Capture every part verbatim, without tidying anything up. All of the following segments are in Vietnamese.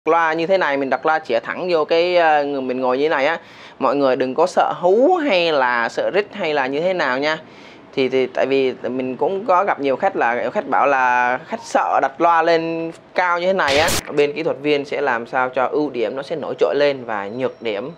Loa như thế này mình đặt loa chĩa thẳng vô cái người mình ngồi như thế này á, mọi người đừng có sợ hú hay là sợ rít hay là như thế nào nha. Thì, thì tại vì mình cũng có gặp nhiều khách là khách bảo là khách sợ đặt loa lên cao như thế này á. Bên kỹ thuật viên sẽ làm sao cho ưu điểm nó sẽ nổi trội lên và nhược điểm.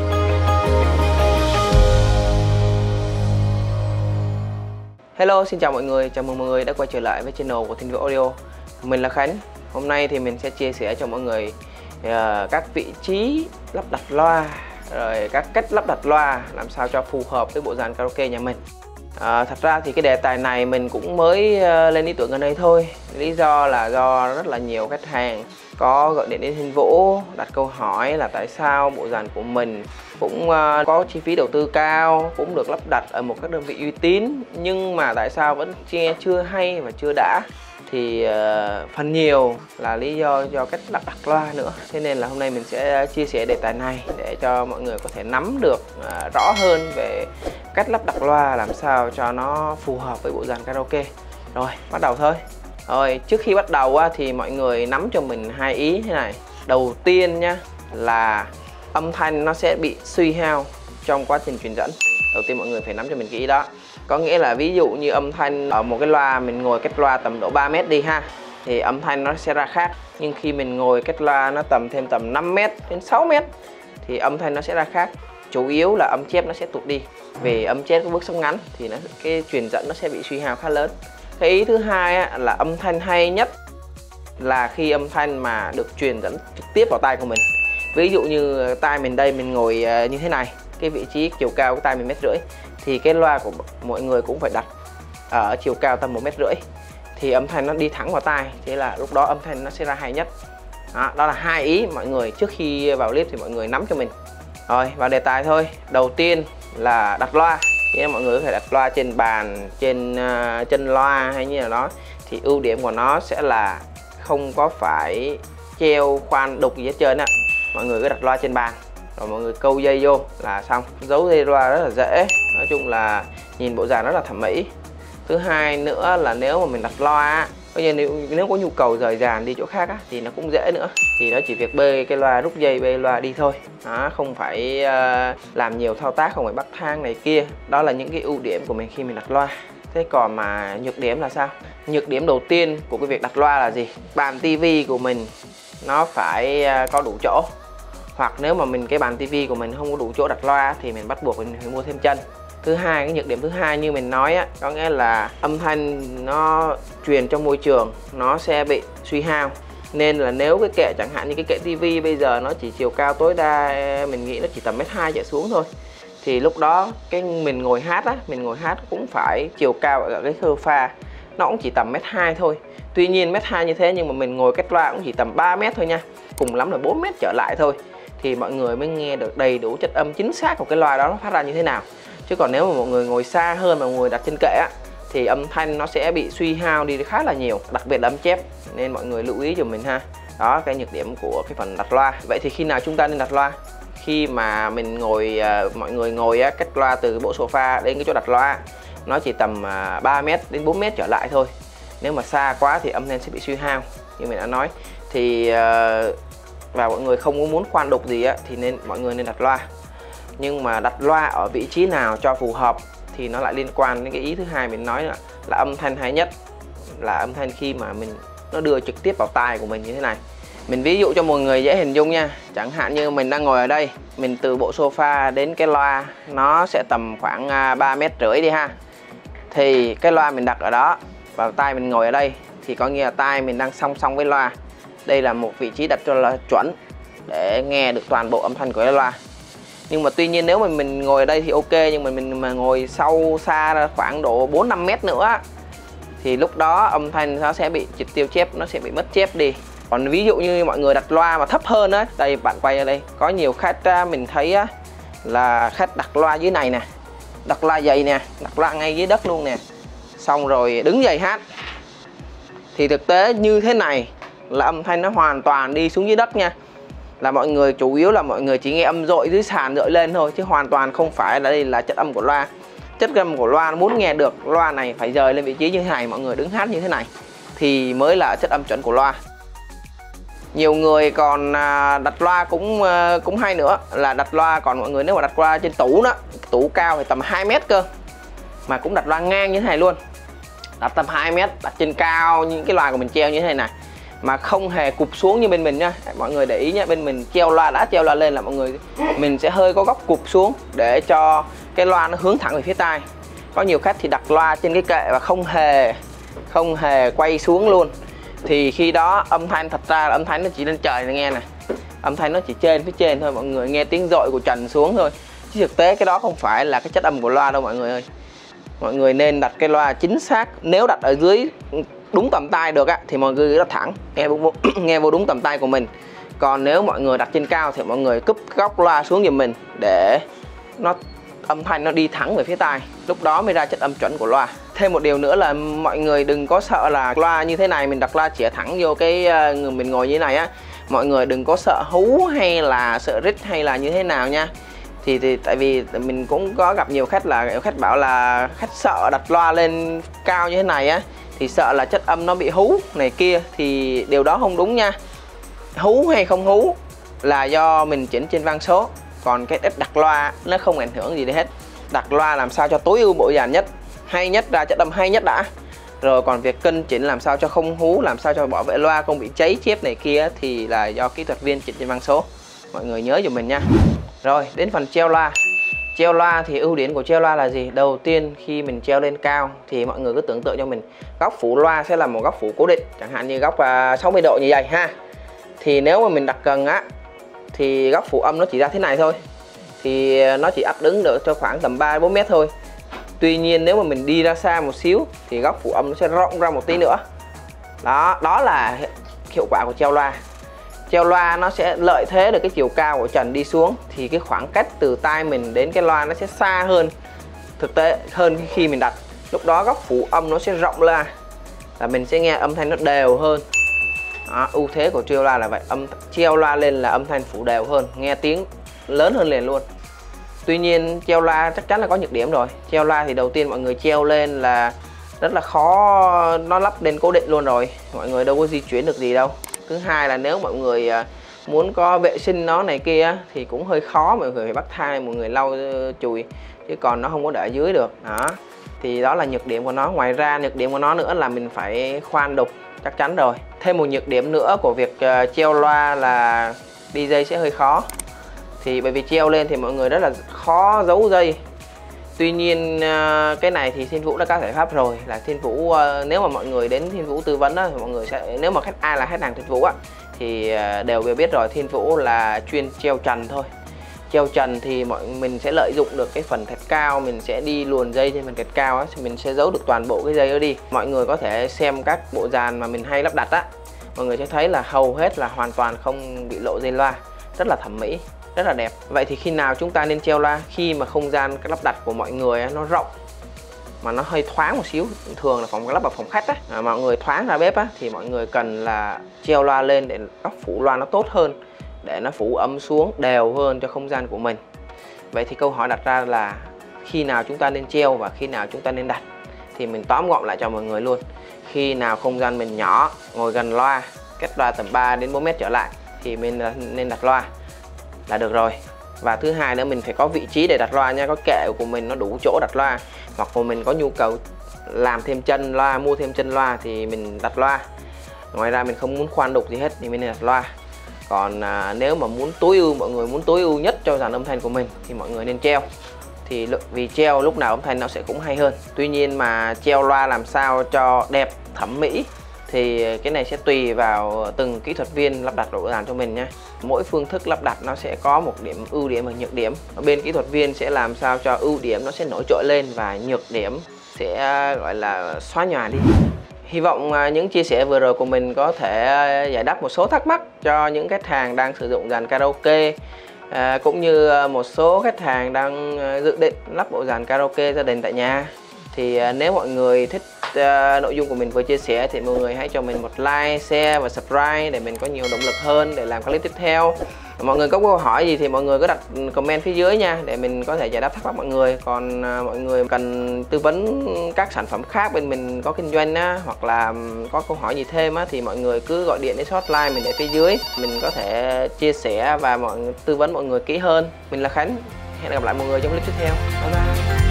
Hello, xin chào mọi người, chào mừng mọi người đã quay trở lại với channel của Thiên Vũ Audio. Mình là Khánh. Hôm nay thì mình sẽ chia sẻ cho mọi người uh, các vị trí lắp đặt loa, rồi các cách lắp đặt loa làm sao cho phù hợp với bộ dàn karaoke nhà mình. uh, Thật ra thì cái đề tài này mình cũng mới uh, lên ý tưởng gần đây thôi. Lý do là do rất là nhiều khách hàng có gọi điện đến Thiên Vũ đặt câu hỏi là tại sao bộ dàn của mình cũng uh, có chi phí đầu tư cao, cũng được lắp đặt ở một các đơn vị uy tín, nhưng mà tại sao vẫn che chưa hay và chưa đã. Thì uh, phần nhiều là lý do do cách lắp đặt loa nữa. Thế nên là hôm nay mình sẽ chia sẻ đề tài này để cho mọi người có thể nắm được uh, rõ hơn về cách lắp đặt loa làm sao cho nó phù hợp với bộ dàn karaoke. Rồi, bắt đầu thôi. Rồi, trước khi bắt đầu á, thì mọi người nắm cho mình hai ý thế này. Đầu tiên nhá, là âm thanh nó sẽ bị suy hao trong quá trình truyền dẫn. Đầu tiên mọi người phải nắm cho mình cái ý đó. Có nghĩa là ví dụ như âm thanh ở một cái loa, mình ngồi cách loa tầm độ ba mét đi ha, thì âm thanh nó sẽ ra khác. Nhưng khi mình ngồi cách loa nó tầm thêm tầm năm mét đến sáu mét thì âm thanh nó sẽ ra khác. Chủ yếu là âm chép nó sẽ tụt đi. Về âm chép có bước sóng ngắn thì nó, cái truyền dẫn nó sẽ bị suy hao khá lớn. Cái ý thứ hai á, là âm thanh hay nhất là khi âm thanh mà được truyền dẫn trực tiếp vào tai của mình. Ví dụ như tai mình đây, mình ngồi như thế này, cái vị trí chiều cao của tai mình mét rưỡi, thì cái loa của mọi người cũng phải đặt ở chiều cao tầm một mét rưỡi thì âm thanh nó đi thẳng vào tai, thế là lúc đó âm thanh nó sẽ ra hay nhất. Đó, đó là hai ý mọi người trước khi vào clip thì mọi người nắm cho mình. Rồi vào đề tài thôi. Đầu tiên là đặt loa. Thế mọi người có thể đặt loa trên bàn, trên uh, chân loa hay như là đó. Thì ưu điểm của nó sẽ là không có phải treo khoan đục gì hết trơn á. Mọi người cứ đặt loa trên bàn rồi mọi người câu dây vô là xong. Giấu dây loa rất là dễ. Nói chung là nhìn bộ dàn rất là thẩm mỹ. Thứ hai nữa là nếu mà mình đặt loa, nếu, nếu có nhu cầu rời dàn đi chỗ khác á, thì nó cũng dễ nữa. Thì nó chỉ việc bê cái loa, rút dây bê loa đi thôi. Đó, không phải uh, làm nhiều thao tác, không phải bắt thang này kia. Đó là những cái ưu điểm của mình khi mình đặt loa. Thế còn mà nhược điểm là sao? Nhược điểm đầu tiên của cái việc đặt loa là gì? Bàn tivi của mình nó phải uh, có đủ chỗ. Hoặc nếu mà mình cái bàn tivi của mình không có đủ chỗ đặt loa thì mình bắt buộc mình phải mua thêm chân. Thứ hai, cái nhược điểm thứ hai như mình nói á, có nghĩa là âm thanh nó truyền trong môi trường nó sẽ bị suy hao. Nên là nếu cái kệ chẳng hạn như cái kệ tivi bây giờ nó chỉ chiều cao tối đa mình nghĩ nó chỉ tầm mét hai trở xuống thôi, thì lúc đó cái mình ngồi hát á, mình ngồi hát cũng phải chiều cao ở cái khơ pha nó cũng chỉ tầm mét hai thôi. Tuy nhiên mét hai như thế nhưng mà mình ngồi cách loa cũng chỉ tầm ba mét thôi nha, cùng lắm là bốn mét trở lại thôi, thì mọi người mới nghe được đầy đủ chất âm chính xác của cái loa đó nó phát ra như thế nào. Chứ còn nếu mà mọi người ngồi xa hơn mà ngồi đặt trên kệ á, thì âm thanh nó sẽ bị suy hao đi khá là nhiều, đặc biệt là âm chép. Nên mọi người lưu ý cho mình ha. Đó, cái nhược điểm của cái phần đặt loa. Vậy thì khi nào chúng ta nên đặt loa? Khi mà mình ngồi, mọi người ngồi á, cách loa từ bộ sofa đến cái chỗ đặt loa nó chỉ tầm ba mét đến bốn mét trở lại thôi. Nếu mà xa quá thì âm thanh sẽ bị suy hao như mình đã nói. Thì và mọi người không có muốn khoan đục gì á, thì nên mọi người nên đặt loa. Nhưng mà đặt loa ở vị trí nào cho phù hợp thì nó lại liên quan đến cái ý thứ hai mình nói là, là âm thanh hay nhất là âm thanh khi mà mình nó đưa trực tiếp vào tai của mình như thế này. Mình ví dụ cho mọi người dễ hình dung nha. Chẳng hạn như mình đang ngồi ở đây, mình từ bộ sofa đến cái loa nó sẽ tầm khoảng ba mét rưỡi đi ha. Thì cái loa mình đặt ở đó và tai mình ngồi ở đây thì có nghĩa là tai mình đang song song với loa. Đây là một vị trí đặt cho là chuẩn để nghe được toàn bộ âm thanh của cái loa. Nhưng mà tuy nhiên nếu mà mình ngồi ở đây thì ok, nhưng mà mình mà ngồi sâu xa ra khoảng độ bốn năm mét nữa thì lúc đó âm thanh nó sẽ bị triệt tiêu chép, nó sẽ bị mất chép đi. Còn ví dụ như mọi người đặt loa mà thấp hơn á, đây bạn quay ở đây, có nhiều khách á, mình thấy á, là khách đặt loa dưới này nè, đặt loa dày nè, đặt loa ngay dưới đất luôn nè, xong rồi đứng dậy hát. Thì thực tế như thế này là âm thanh nó hoàn toàn đi xuống dưới đất nha. Là mọi người chủ yếu là mọi người chỉ nghe âm dội dưới sàn dội lên thôi, chứ hoàn toàn không phải là đây là chất âm của loa. Chất âm của loa muốn nghe được loa này phải rời lên vị trí như thế này, mọi người đứng hát như thế này thì mới là chất âm chuẩn của loa. Nhiều người còn đặt loa cũng cũng hay nữa, là đặt loa, còn mọi người nếu mà đặt loa trên tủ đó, tủ cao thì tầm hai mét cơ, mà cũng đặt loa ngang như thế này luôn, đặt tầm hai mét, đặt trên cao những cái loa của mình treo như thế này này, mà không hề cụp xuống như bên mình nha. Mọi người để ý nhé, bên mình treo loa, đã treo loa lên là mọi người mình sẽ hơi có góc cụp xuống để cho cái loa nó hướng thẳng về phía tai. Có nhiều khách thì đặt loa trên cái kệ và không hề không hề quay xuống luôn, thì khi đó âm thanh, thật ra là âm thanh nó chỉ lên trời này nghe này, âm thanh nó chỉ trên phía trên thôi, mọi người nghe tiếng dội của trần xuống thôi, chứ thực tế cái đó không phải là cái chất âm của loa đâu mọi người ơi. Mọi người nên đặt cái loa chính xác, nếu đặt ở dưới đúng tầm tay được á thì mọi người đặt thẳng, nghe vô, nghe vô đúng tầm tay của mình. Còn nếu mọi người đặt trên cao thì mọi người cúp góc loa xuống giùm mình để nó âm thanh nó đi thẳng về phía tai, lúc đó mới ra chất âm chuẩn của loa. Thêm một điều nữa là mọi người đừng có sợ là loa như thế này mình đặt loa chĩa thẳng vô cái người mình ngồi như thế này á, mọi người đừng có sợ hú hay là sợ rít hay là như thế nào nha. Thì, thì tại vì mình cũng có gặp nhiều khách là khách bảo là khách sợ đặt loa lên cao như thế này á thì sợ là chất âm nó bị hú này kia, thì điều đó không đúng nha. Hú hay không hú là do mình chỉnh trên van số, còn cái cách đặt loa nó không ảnh hưởng gì đến hết. Đặt loa làm sao cho tối ưu bộ dàn nhất, hay nhất, ra chất âm hay nhất đã, rồi còn việc cân chỉnh làm sao cho không hú, làm sao cho bảo vệ loa không bị cháy chép này kia thì là do kỹ thuật viên chỉnh trên van số. Mọi người nhớ giùm mình nha. Rồi đến phần treo loa. Treo loa thì ưu điểm của treo loa là gì? Đầu tiên khi mình treo lên cao thì mọi người cứ tưởng tượng cho mình góc phủ loa sẽ là một góc phủ cố định, chẳng hạn như góc sáu mươi độ như vậy ha. Thì nếu mà mình đặt gần á thì góc phủ âm nó chỉ ra thế này thôi, thì nó chỉ áp ứng được cho khoảng tầm ba đến bốn mét thôi. Tuy nhiên nếu mà mình đi ra xa một xíu thì góc phủ âm nó sẽ rộng ra một tí nữa. Đó, đó là hiệu quả của treo loa. Treo loa nó sẽ lợi thế được cái chiều cao của trần đi xuống, thì cái khoảng cách từ tai mình đến cái loa nó sẽ xa hơn thực tế hơn khi mình đặt. Lúc đó góc phủ âm nó sẽ rộng ra, là mình sẽ nghe âm thanh nó đều hơn. Đó, ưu thế của treo loa là vậy, âm treo loa lên là âm thanh phủ đều hơn, nghe tiếng lớn hơn liền luôn. Tuy nhiên treo loa chắc chắn là có nhược điểm rồi. Treo loa thì đầu tiên mọi người treo lên là rất là khó, nó lắp lên cố định luôn rồi, mọi người đâu có di chuyển được gì đâu. Thứ hai là nếu mọi người muốn có vệ sinh nó này kia thì cũng hơi khó, mọi người phải bắt tay, mọi người lau chùi, chứ còn nó không có để dưới được. Đó, thì đó là nhược điểm của nó. Ngoài ra nhược điểm của nó nữa là mình phải khoan đục, chắc chắn rồi. Thêm một nhược điểm nữa của việc treo loa là đi dây sẽ hơi khó. Thì bởi vì treo lên thì mọi người rất là khó giấu dây. Tuy nhiên cái này thì Thiên Vũ đã có giải pháp rồi, là Thiên Vũ nếu mà mọi người đến Thiên Vũ tư vấn đó, thì mọi người sẽ, nếu mà khách ai là khách hàng Thiên Vũ á thì đều biết rồi, Thiên Vũ là chuyên treo trần thôi. Treo trần thì mọi mình sẽ lợi dụng được cái phần thạch cao, mình sẽ đi luồn dây trên phần thạch cao á, mình sẽ giấu được toàn bộ cái dây đó đi. Mọi người có thể xem các bộ dàn mà mình hay lắp đặt á, mọi người sẽ thấy là hầu hết là hoàn toàn không bị lộ dây loa, rất là thẩm mỹ, rất là đẹp. Vậy thì khi nào chúng ta nên treo loa? Khi mà không gian lắp đặt của mọi người nó rộng mà nó hơi thoáng một xíu, thường là phòng lắp ở phòng khách á, à, mọi người thoáng ra bếp á, thì mọi người cần là treo loa lên để góc phủ loa nó tốt hơn, để nó phủ âm xuống đều hơn cho không gian của mình. Vậy thì câu hỏi đặt ra là khi nào chúng ta nên treo và khi nào chúng ta nên đặt? Thì mình tóm gọn lại cho mọi người luôn. Khi nào không gian mình nhỏ, ngồi gần loa, cách loa tầm ba đến bốn mét trở lại thì mình nên đặt loa là được rồi. Và thứ hai nữa, mình phải có vị trí để đặt loa nha, có kệ của mình nó đủ chỗ đặt loa, hoặc là mình có nhu cầu làm thêm chân loa, mua thêm chân loa thì mình đặt loa. Ngoài ra mình không muốn khoan đục gì hết thì mình nên đặt loa. Còn à, nếu mà muốn tối ưu, mọi người muốn tối ưu nhất cho dàn âm thanh của mình thì mọi người nên treo. Thì vì treo lúc nào âm thanh nó sẽ cũng hay hơn. Tuy nhiên mà treo loa làm sao cho đẹp, thẩm mỹ thì cái này sẽ tùy vào từng kỹ thuật viên lắp đặt bộ dàn cho mình nhé. Mỗi phương thức lắp đặt nó sẽ có một điểm ưu điểm và nhược điểm. Bên kỹ thuật viên sẽ làm sao cho ưu điểm nó sẽ nổi trội lên và nhược điểm sẽ gọi là xóa nhòa đi. Hy vọng những chia sẻ vừa rồi của mình có thể giải đáp một số thắc mắc cho những khách hàng đang sử dụng dàn karaoke, à, cũng như một số khách hàng đang dự định lắp bộ dàn karaoke gia đình tại nhà. Thì nếu mọi người thích uh, nội dung của mình vừa chia sẻ thì mọi người hãy cho mình một like, share và subscribe để mình có nhiều động lực hơn để làm các clip tiếp theo. Mọi người có câu hỏi gì thì mọi người cứ đặt comment phía dưới nha, để mình có thể giải đáp thắc mắc mọi người. Còn uh, mọi người cần tư vấn các sản phẩm khác bên mình có kinh doanh á, hoặc là có câu hỏi gì thêm á, thì mọi người cứ gọi điện đến số hotline mình để phía dưới, mình có thể chia sẻ và mọi tư vấn mọi người kỹ hơn. Mình là Khánh, hẹn gặp lại mọi người trong clip tiếp theo. Bye bye.